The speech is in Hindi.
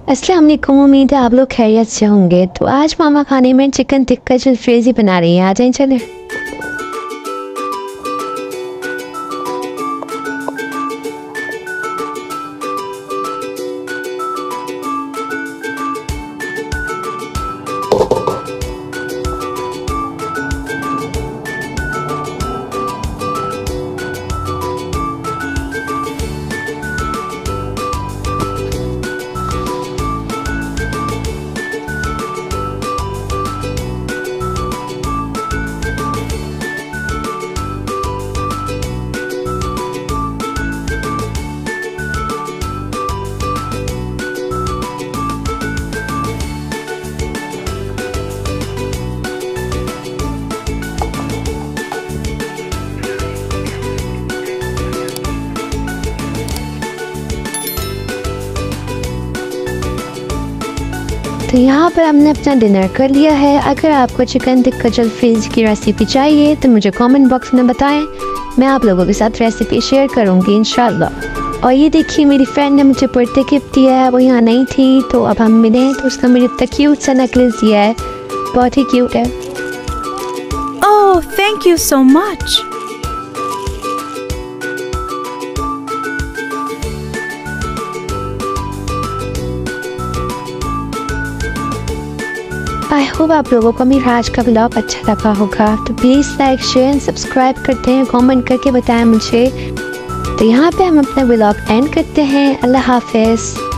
अस्सलाम वालेकुम, उम्मीद है आप लोग खैरियत से होंगे। तो आज मामा खाने में चिकन टिक्का जलफ्रेज़ी बना रही हैं। आ जाएं चले। तो यहाँ पर हमने अपना डिनर कर लिया है। अगर आपको चिकन टिक्का जलफ्रेज़ी की रेसिपी चाहिए तो मुझे कमेंट बॉक्स में बताएं, मैं आप लोगों के साथ रेसिपी शेयर करूँगी इंशाल्लाह। और ये देखिए, मेरी फ्रेंड ने मुझे बर्थडे गिफ्ट दिया है, वो यहाँ नहीं थी तो अब हम मिले तो उसका मुझे इतना क्यूट सा नेकलेस दिया है, बहुत ही क्यूट है। Oh, thank you so much. I hope आप लोगों को मेरा आज का व्लॉग अच्छा लगा होगा। तो प्लीज़ लाइक शेयर सब्सक्राइब करते हैं, कमेंट करके बताएं मुझे। तो यहाँ पे हम अपना व्लॉग एंड करते हैं। अल्लाह हाफिज़।